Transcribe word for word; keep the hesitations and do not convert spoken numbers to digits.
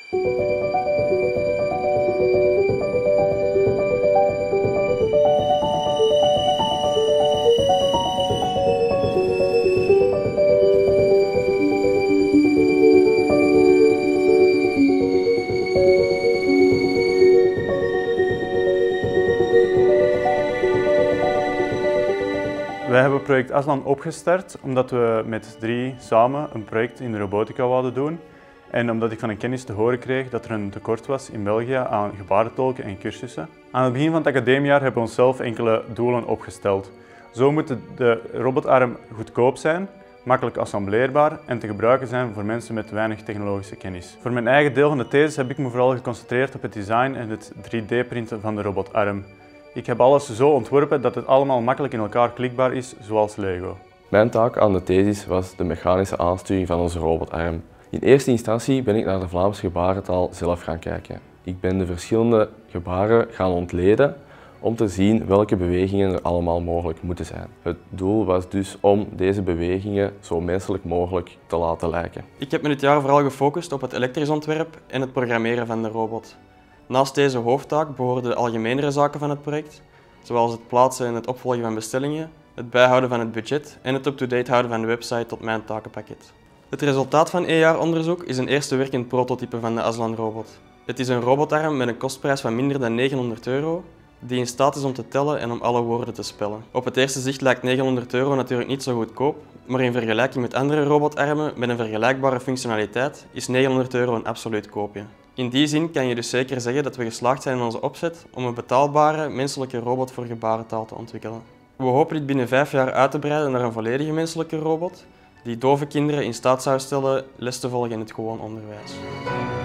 Wij hebben project Aslan opgestart omdat we met drie samen een project in de robotica wilden doen. En omdat ik van een kennis te horen kreeg dat er een tekort was in België aan gebarentolken en cursussen. Aan het begin van het academiejaar hebben we onszelf enkele doelen opgesteld. Zo moet de robotarm goedkoop zijn, makkelijk assembleerbaar en te gebruiken zijn voor mensen met weinig technologische kennis. Voor mijn eigen deel van de thesis heb ik me vooral geconcentreerd op het design en het drie D printen van de robotarm. Ik heb alles zo ontworpen dat het allemaal makkelijk in elkaar klikbaar is, zoals Lego. Mijn taak aan de thesis was de mechanische aansturing van onze robotarm. In eerste instantie ben ik naar de Vlaamse gebarentaal zelf gaan kijken. Ik ben de verschillende gebaren gaan ontleden om te zien welke bewegingen er allemaal mogelijk moeten zijn. Het doel was dus om deze bewegingen zo menselijk mogelijk te laten lijken. Ik heb me dit jaar vooral gefocust op het elektrisch ontwerp en het programmeren van de robot. Naast deze hoofdtaak behoorden de algemenere zaken van het project, zoals het plaatsen en het opvolgen van bestellingen, het bijhouden van het budget en het up-to-date houden van de website tot mijn takenpakket. Het resultaat van één jaar onderzoek is een eerste werkend prototype van de Aslan robot. Het is een robotarm met een kostprijs van minder dan negenhonderd euro, die in staat is om te tellen en om alle woorden te spellen. Op het eerste zicht lijkt negenhonderd euro natuurlijk niet zo goedkoop, maar in vergelijking met andere robotarmen met een vergelijkbare functionaliteit is negenhonderd euro een absoluut koopje. In die zin kan je dus zeker zeggen dat we geslaagd zijn in onze opzet om een betaalbare menselijke robot voor gebarentaal te ontwikkelen. We hopen dit binnen vijf jaar uit te breiden naar een volledige menselijke robot die dove kinderen in staat zou stellen les te volgen in het gewoon onderwijs.